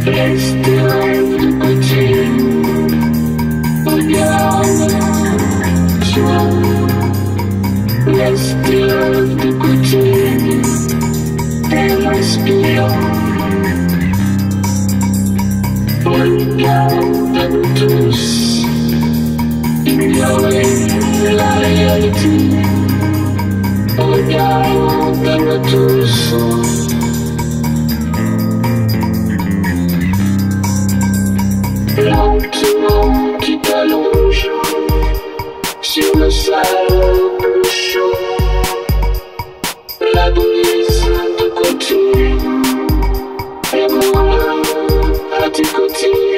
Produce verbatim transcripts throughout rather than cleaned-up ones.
Restez de côté, regarde toi. Restez de côté et respire. Regarde-nous tous, ignorer la réalité. Regarde-nous tous. Lentement qui t'allonge sur le sable chaud. La brise de côté et moi à tes côtés.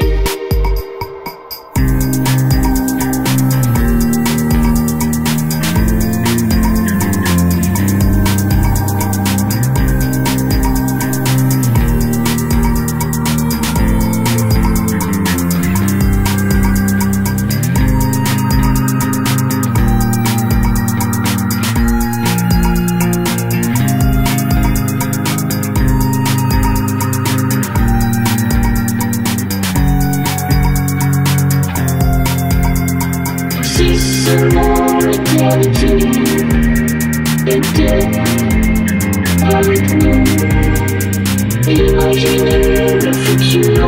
Si seulement l'éternité était avec nous, imaginez le futur.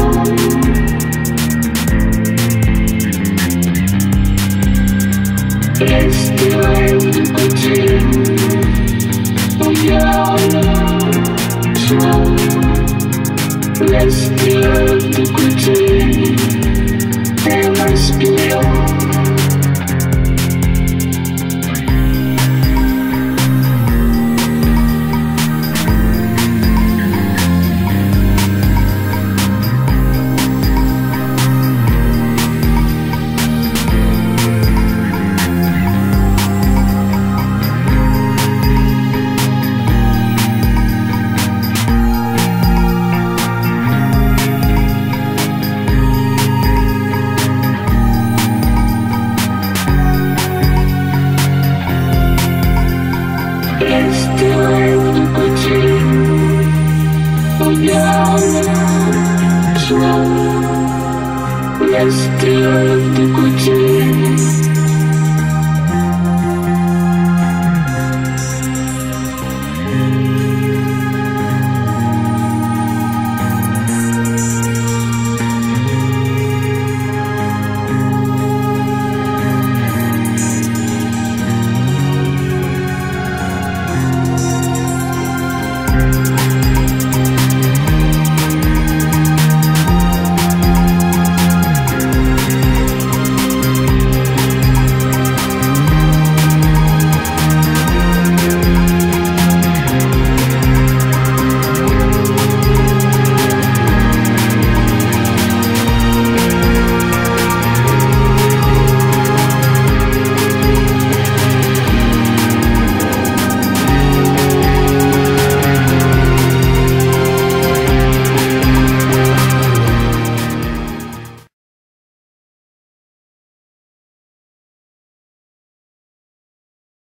Restez de côté, regarde-toi. Restez de côté et respire. Restez de côté, regarde-toi. Restez de côté.